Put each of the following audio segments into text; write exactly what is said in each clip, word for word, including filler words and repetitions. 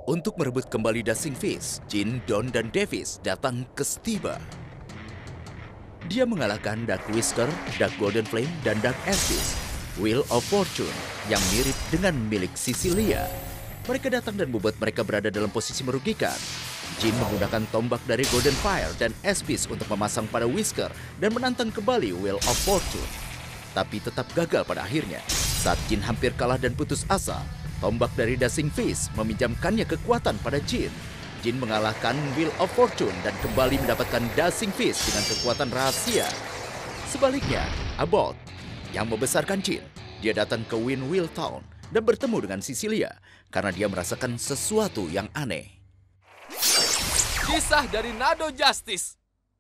Untuk merebut kembali Dancing Fish, Jin, Don, dan Davis datang ke Stiba. Dia mengalahkan Dark Whisker, Dark Golden Flame, dan Dark Abyss, Wheel of Fortune, yang mirip dengan milik Cecilia. Mereka datang dan membuat mereka berada dalam posisi merugikan. Jin menggunakan tombak dari Golden Fire dan Abyss untuk memasang pada Whisker dan menantang kembali Wheel of Fortune. Tapi tetap gagal pada akhirnya. Saat Jin hampir kalah dan putus asa, tombak dari Dancing Fish meminjamkannya kekuatan pada Jin. Jin mengalahkan Wheel of Fortune dan kembali mendapatkan Dancing Fish dengan kekuatan rahasia. Sebaliknya, Abbott yang membesarkan Jin, dia datang ke Windwheel Town dan bertemu dengan Cecilia karena dia merasakan sesuatu yang aneh. Kisah dari Nado Justice.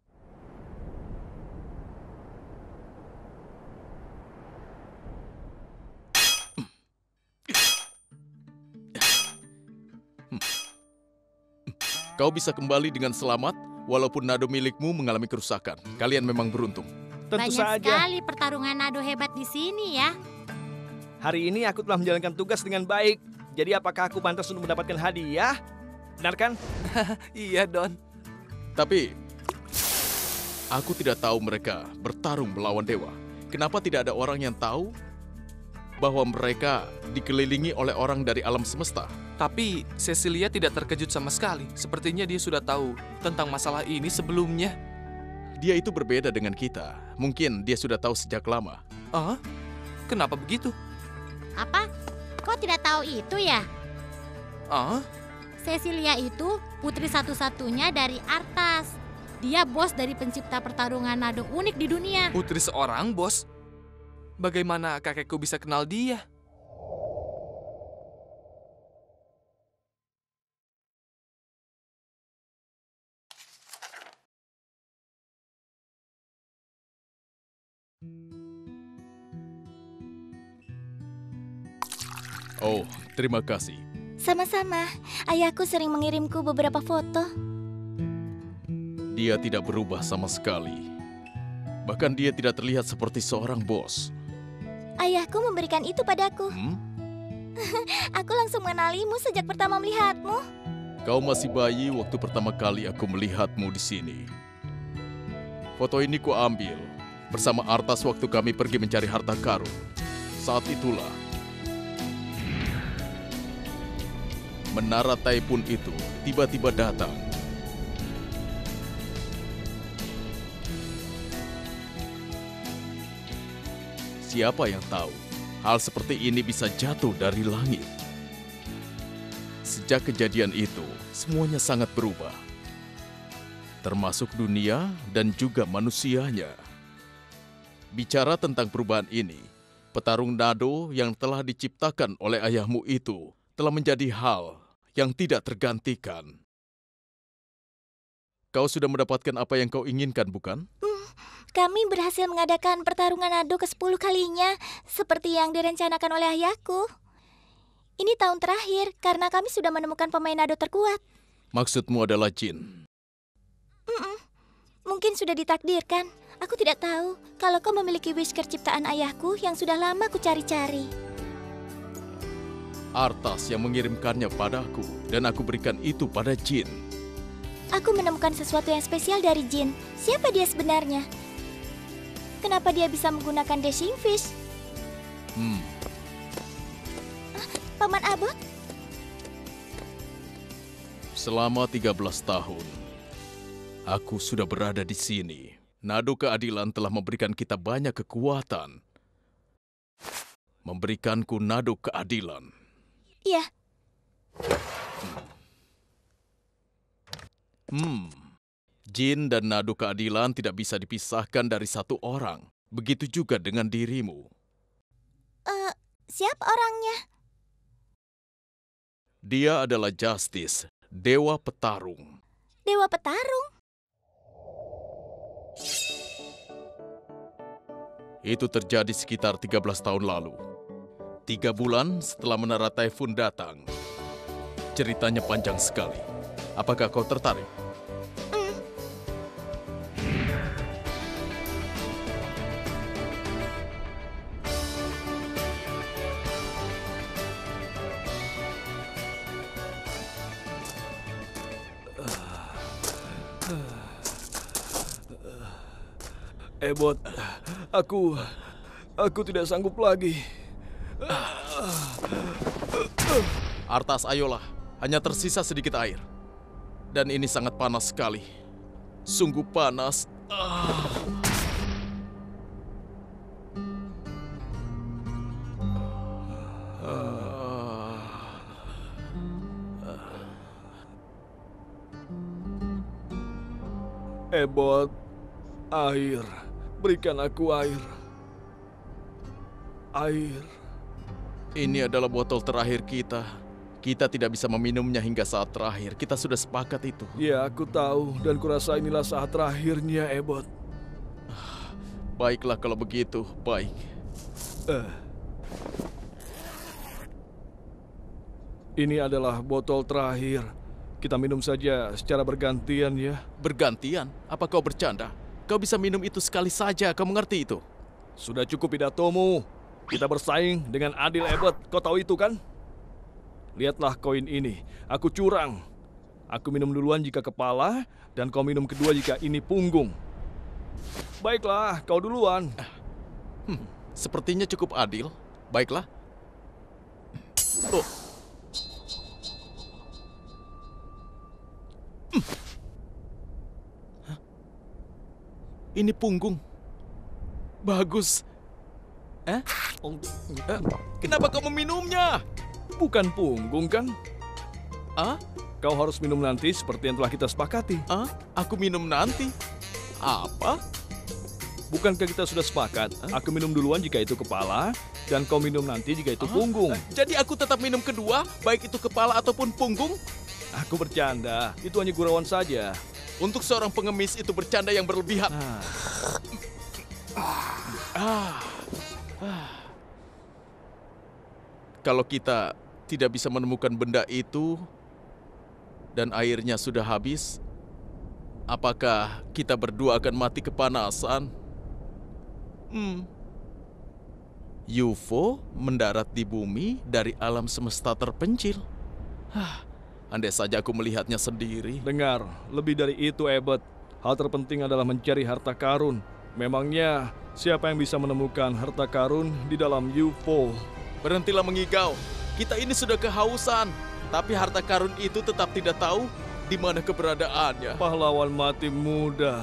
Kau bisa kembali dengan selamat, walaupun nado milikmu mengalami kerusakan. Kalian memang beruntung. Tentu Banyak saja. sekali pertarungan nado hebat di sini ya. Hari ini aku telah menjalankan tugas dengan baik. Jadi apakah aku pantas untuk mendapatkan hadiah? Benar kan? Iya, Don. Tapi, aku tidak tahu mereka bertarung melawan dewa. Kenapa tidak ada orang yang tahu bahwa mereka dikelilingi oleh orang dari alam semesta? Tapi Cecilia tidak terkejut sama sekali. Sepertinya dia sudah tahu tentang masalah ini sebelumnya. Dia itu berbeda dengan kita. Mungkin dia sudah tahu sejak lama. Ah, kenapa begitu? Apa? Kau tidak tahu itu ya? Ah, Cecilia itu putri satu-satunya dari Arthas. Dia bos dari pencipta pertarungan nado unik di dunia. putri seorang, bos. Bagaimana kakekku bisa kenal dia? Oh, terima kasih. Sama-sama. Ayahku sering mengirimku beberapa foto. Dia tidak berubah sama sekali. Bahkan dia tidak terlihat seperti seorang bos. Ayahku memberikan itu padaku. Hmm? Aku langsung mengenalimu sejak pertama melihatmu. Kau masih bayi waktu pertama kali aku melihatmu di sini. Foto ini ku ambil bersama Arthas waktu kami pergi mencari harta karun. Saat itulah Menara Taipun itu tiba-tiba datang. Siapa yang tahu hal seperti ini bisa jatuh dari langit? Sejak kejadian itu, semuanya sangat berubah. Termasuk dunia dan juga manusianya. Bicara tentang perubahan ini, petarung nado yang telah diciptakan oleh ayahmu itu telah menjadi hal yang tidak tergantikan. Kau sudah mendapatkan apa yang kau inginkan, bukan? Hmm, kami berhasil mengadakan pertarungan nado ke sepuluh kalinya, seperti yang direncanakan oleh ayahku. Ini tahun terakhir, karena kami sudah menemukan pemain nado terkuat. Maksudmu adalah Jin? Mm-mm. Mungkin sudah ditakdirkan. Aku tidak tahu kalau kau memiliki whisker ciptaan ayahku yang sudah lama ku cari-cari. Arthas yang mengirimkannya padaku, dan aku berikan itu pada Jin. Aku menemukan sesuatu yang spesial dari Jin. Siapa dia sebenarnya? Kenapa dia bisa menggunakan Dancing Fish? Hmm. Ah, Paman Abbott? Selama tiga belas tahun, aku sudah berada di sini. Nado keadilan telah memberikan kita banyak kekuatan. Memberikanku nado keadilan. Iya. Hmm. Jin dan nado keadilan tidak bisa dipisahkan dari satu orang. Begitu juga dengan dirimu. Uh, siapa orangnya? Dia adalah Justice, dewa petarung. Dewa petarung? Itu terjadi sekitar tiga belas tahun lalu. Tiga bulan setelah Menara Taifun datang. Ceritanya panjang sekali. Apakah kau tertarik? Mm. Ebot, aku, aku tidak sanggup lagi. Artas, ayolah. Hanya tersisa sedikit air. Dan ini sangat panas sekali. Sungguh panas. Ah. Ebot, air. Berikan aku air. Air. Ini adalah botol terakhir kita. Kita tidak bisa meminumnya hingga saat terakhir. Kita sudah sepakat itu. Ya, aku tahu. Dan kurasa inilah saat terakhirnya, Ebot. Baiklah kalau begitu. Baik. Uh. Ini adalah botol terakhir. Kita minum saja secara bergantian ya. Bergantian? Apa kau bercanda? Kau bisa minum itu sekali saja. Kau mengerti itu? Sudah cukup pidatomu. Kita bersaing dengan adil, Ebot. Kau tahu itu kan? Lihatlah koin ini. Aku curang. Aku minum duluan jika kepala, dan kau minum kedua jika ini punggung. Baiklah, kau duluan. Hmm, sepertinya cukup adil. Baiklah. Oh. Hmm. Hah? Ini punggung. Bagus. Eh? Eh? Kenapa kau meminumnya? Bukan punggung kan? Ah? Kau harus minum nanti seperti yang telah kita sepakati. Ah? Aku minum nanti? Apa? Bukankah kita sudah sepakat? Ah? Aku minum duluan jika itu kepala, dan kau minum nanti jika itu Ah? punggung. Eh, jadi aku tetap minum kedua, baik itu kepala ataupun punggung? Aku bercanda, itu hanya gurauan saja. Untuk seorang pengemis itu bercanda yang berlebihan. Ah. Ah. Ah. Kalau kita tidak bisa menemukan benda itu dan airnya sudah habis, apakah kita berdua akan mati kepanasan? Hmm. U F O mendarat di bumi dari alam semesta terpencil. Hah, andai saja aku melihatnya sendiri. Dengar, lebih dari itu, Ebot. Hal terpenting adalah mencari harta karun. Memangnya siapa yang bisa menemukan harta karun di dalam U F O? Berhentilah mengigau. Kita ini sudah kehausan, tapi harta karun itu tetap tidak tahu di mana keberadaannya. Pahlawan mati muda.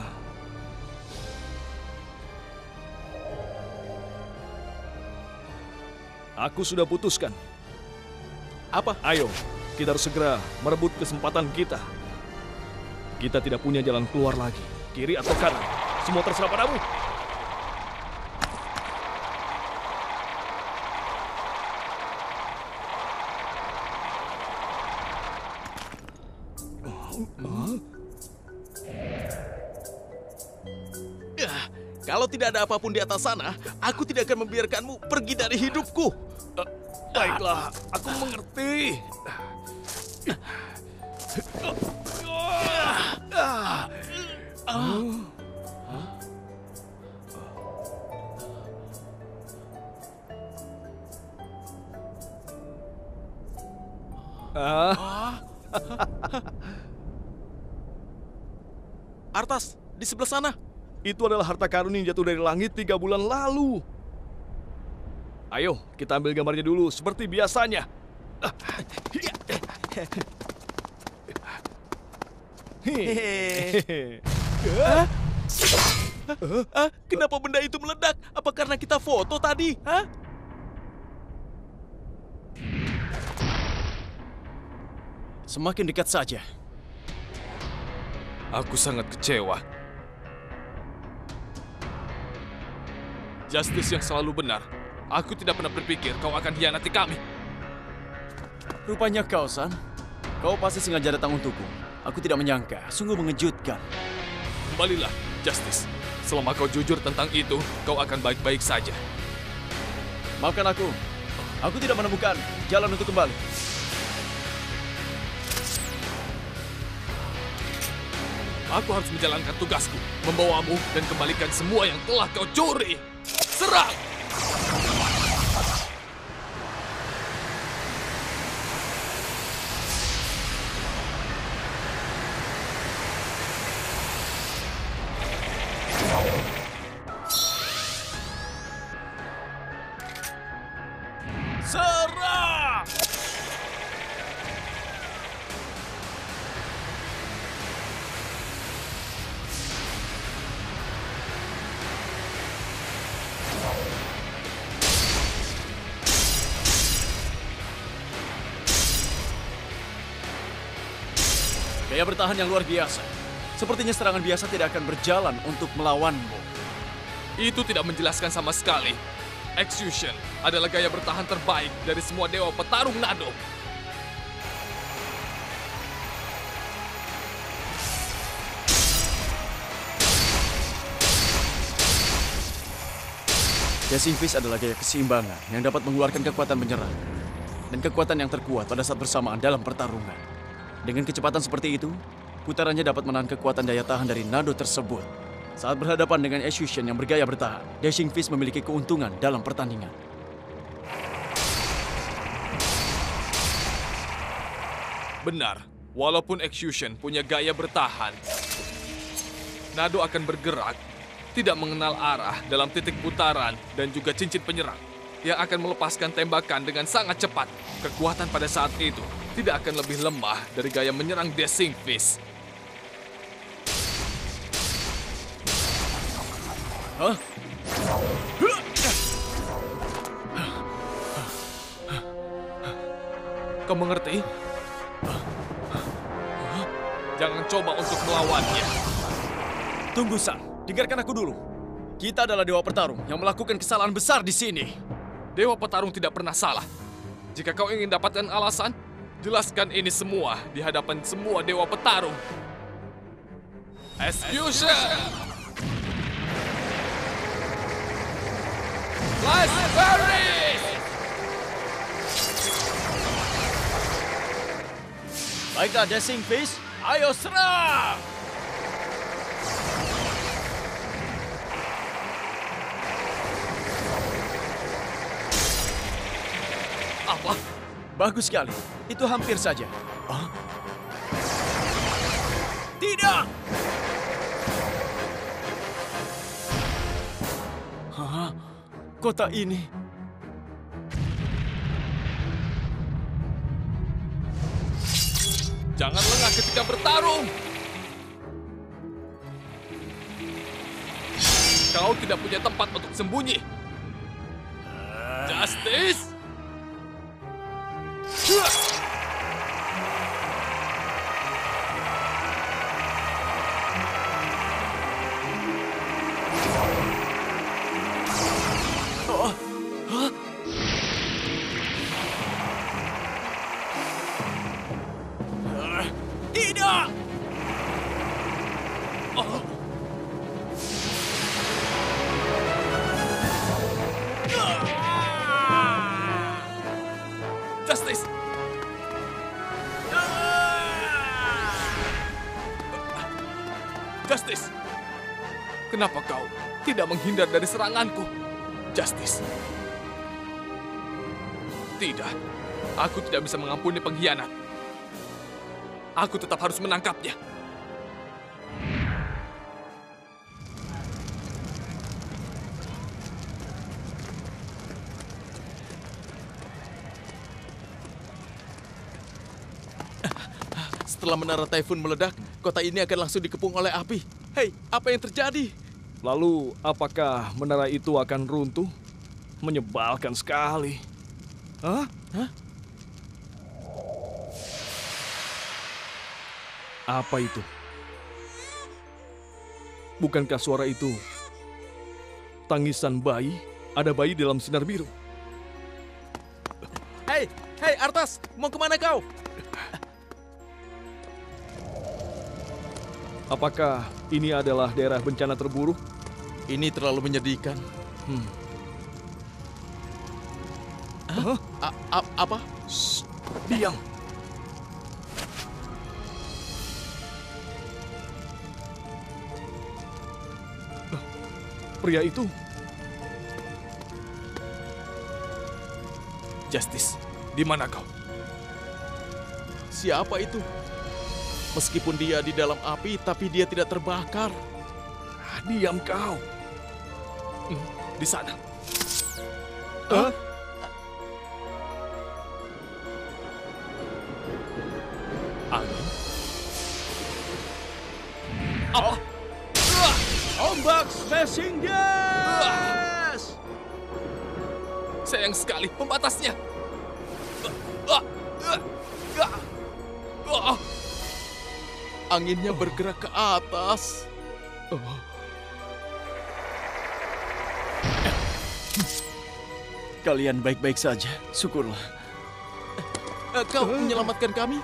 Aku sudah putuskan. Apa? Ayo, kita harus segera merebut kesempatan kita. Kita tidak punya jalan keluar lagi. Kiri atau kanan, semua terserah padamu. Ah, kalau tidak ada apapun di atas sana, aku tidak akan membiarkanmu pergi dari hidupku. Uh, baiklah, aku mengerti. Ah. Artas, di sebelah sana. Itu adalah harta karun yang jatuh dari langit tiga bulan lalu. Ayo, kita ambil gambarnya dulu, seperti biasanya. Hah? Ah, kenapa benda itu meledak? Apa karena kita foto tadi? Hah? Semakin dekat saja. Aku sangat kecewa. Justice yang selalu benar. Aku tidak pernah berpikir kau akan hianati kami. Rupanya kau, San. Kau pasti sengaja datang untukku. Aku tidak menyangka. Sungguh mengejutkan. Kembalilah, Justice. Selama kau jujur tentang itu, kau akan baik-baik saja. Maafkan aku. Aku tidak menemukan jalan untuk kembali. Aku harus menjalankan tugasku, membawamu dan kembalikan semua yang telah kau curi. Serang! Serang! Gaya bertahan yang luar biasa. Sepertinya serangan biasa tidak akan berjalan untuk melawanmu. Itu tidak menjelaskan sama sekali. Execution adalah gaya bertahan terbaik dari semua dewa petarung Nado. Dashing Fist adalah gaya keseimbangan yang dapat mengeluarkan kekuatan menyerang dan kekuatan yang terkuat pada saat bersamaan dalam pertarungan. Dengan kecepatan seperti itu, putarannya dapat menahan kekuatan daya tahan dari Nado tersebut. Saat berhadapan dengan Execution yang bergaya bertahan, Dashing Fist memiliki keuntungan dalam pertandingan. Benar, walaupun Execution punya gaya bertahan, Nado akan bergerak, tidak mengenal arah dalam titik putaran dan juga cincin penyerang yang akan melepaskan tembakan dengan sangat cepat. Kekuatan pada saat itu tidak akan lebih lemah dari gaya menyerang Dashing Fist. Hah? Kau mengerti? Jangan coba untuk melawannya. Tunggu, Sang. Dengarkan aku dulu. Kita adalah dewa petarung yang melakukan kesalahan besar di sini. Dewa petarung tidak pernah salah. Jika kau ingin dapatkan alasan, jelaskan ini semua di hadapan semua dewa petarung. Execution! Blast Berries! Baiklah, Dashing Fist. Ayo serang! Apa? Bagus sekali. Itu hampir saja. Hah? Tidak! Hah? Kota ini... Jangan lengah ketika bertarung! Kau tidak punya tempat untuk sembunyi. Justice! Tidak! Oh. Justice! Justice! Kenapa kau tidak menghindar dari seranganku? Justice! Tidak, aku tidak bisa mengampuni pengkhianat. Aku tetap harus menangkapnya. Setelah menara Typhoon meledak, kota ini akan langsung dikepung oleh api. Hei, apa yang terjadi? Lalu, apakah menara itu akan runtuh? Menyebalkan sekali. Hah? Hah? Apa itu? Bukankah suara itu tangisan bayi? Ada bayi dalam sinar biru. Hei, hei Arthas, mau kemana kau? Apakah ini adalah daerah bencana terburuk? Ini terlalu menyedihkan. Hmm. Hah? A- a- apa? Shh, diam. Pria itu. Justice, di mana kau? Siapa itu? Meskipun dia di dalam api, tapi dia tidak terbakar. Ah, diam kau. Hmm, di sana. Hah? Sayang sekali pembatasnya. Ah, ah, ah, ah. Anginnya bergerak ke atas. Kalian baik-baik saja, syukurlah. Eh, Kau menyelamatkan kami?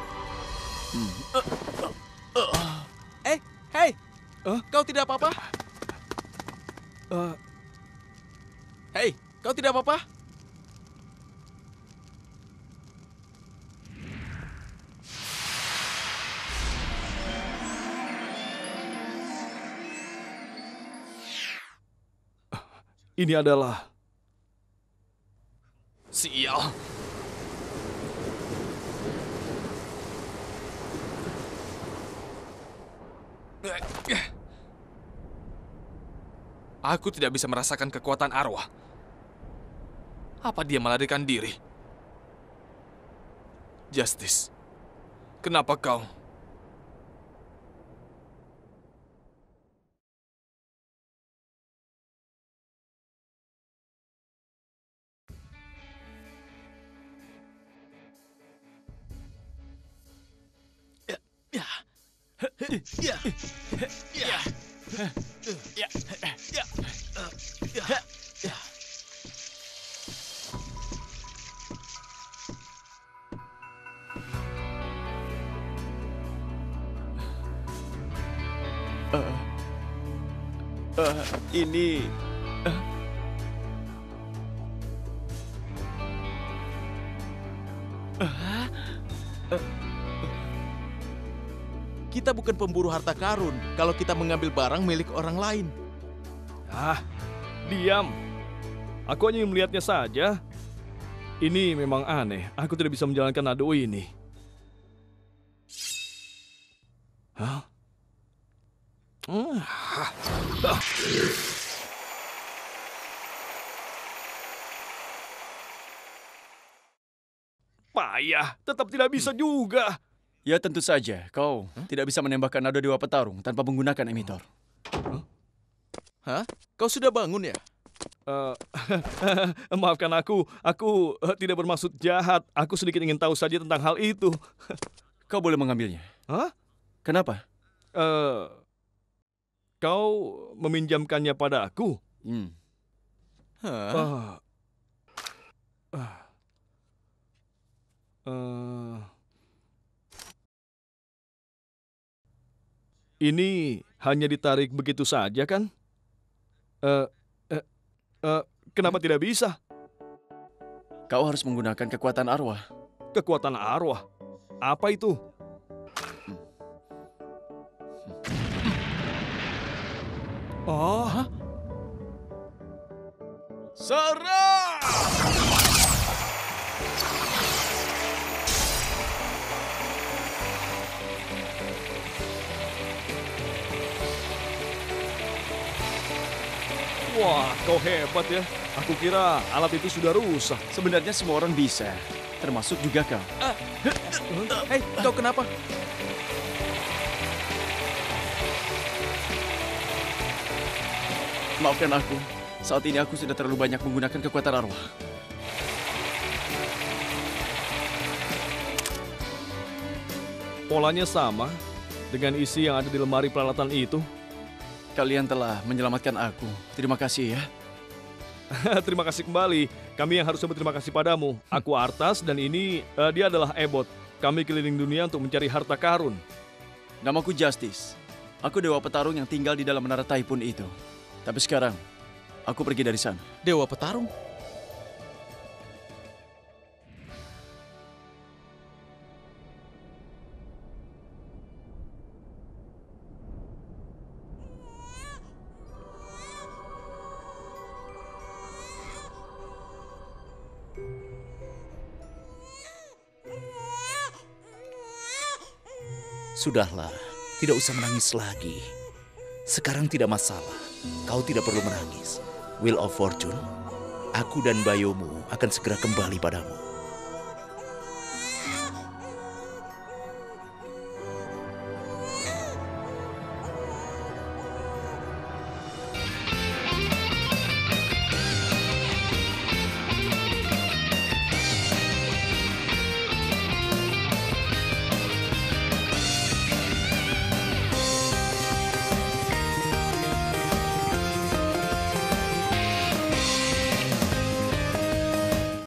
Eh, hei! Kau tidak apa-apa? Eh, Hei, kau tidak apa-apa? ini adalah... Sial. Aku tidak bisa merasakan kekuatan arwah. Apa dia melarikan diri? Justice, kenapa kau? Eh, ini... Kita bukan pemburu harta karun kalau kita mengambil barang milik orang lain. Ah, diam. Aku hanya melihatnya saja. Ini memang aneh. Aku tidak bisa menjalankan nado ini. Hah? Hmm. Ah. Payah, tetap tidak bisa juga. Ya tentu saja, kau huh? tidak bisa menembakkan nado dewa petarung tanpa menggunakan emitor. Huh? Hah? Kau sudah bangun ya? Uh, maafkan aku, aku uh, tidak bermaksud jahat. Aku sedikit ingin tahu saja tentang hal itu. Kau boleh mengambilnya. Hah? Kenapa? Uh, kau meminjamkannya pada aku? Hmm. Hah? Uh, uh, uh, ini hanya ditarik begitu saja kan? Uh, uh, uh, kenapa tidak bisa? Kau harus menggunakan kekuatan arwah. Kekuatan arwah? Apa itu? Oh, hah? Serang! Wah, kau hebat ya. Aku kira alat itu sudah rusak. Sebenarnya semua orang bisa, termasuk juga kau. Ah. Hei, kau kenapa? Maafkan aku, saat ini aku sudah terlalu banyak menggunakan kekuatan arwah. Polanya sama dengan isi yang ada di lemari peralatan itu. Kalian telah menyelamatkan aku. Terima kasih ya. Terima kasih kembali. Kami yang harusnya berterima kasih padamu. Aku Artas dan ini uh, dia adalah Ebot. Kami keliling dunia untuk mencari harta karun. Namaku Justice. Aku dewa petarung yang tinggal di dalam menara Taipun itu. Tapi sekarang, aku pergi dari sana. Dewa petarung? Sudahlah, tidak usah menangis lagi. Sekarang tidak masalah. Kau tidak perlu menangis. Wheel of Fortune, aku dan bayomu akan segera kembali padamu.